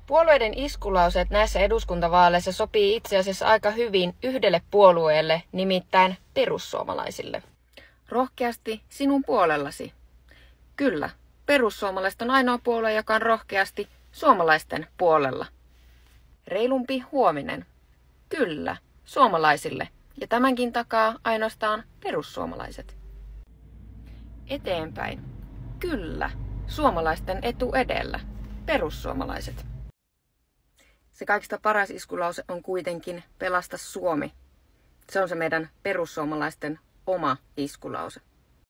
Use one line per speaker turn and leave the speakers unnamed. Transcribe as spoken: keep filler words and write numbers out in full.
Puolueiden iskulauseet näissä eduskuntavaaleissa sopii itse asiassa aika hyvin yhdelle puolueelle, nimittäin perussuomalaisille. Rohkeasti sinun puolellasi. Kyllä, perussuomalaiset on ainoa puolue, joka on rohkeasti suomalaisten puolella. Reilumpi huominen. Kyllä, suomalaisille. Ja tämänkin takaa ainoastaan perussuomalaiset. Eteenpäin. Kyllä, suomalaisten etu edellä. Perussuomalaiset. Se kaikista paras iskulause on kuitenkin pelasta Suomi. Se on se meidän perussuomalaisten oma iskulause.